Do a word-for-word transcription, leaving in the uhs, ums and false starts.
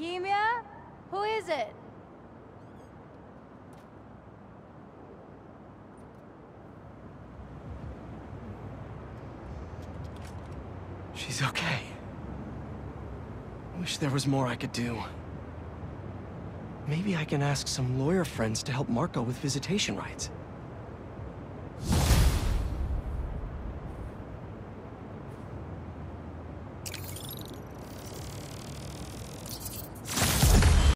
leukemia? Who is it? She's okay. Wish there was more I could do. Maybe I can ask some lawyer friends to help Marko with visitation rights.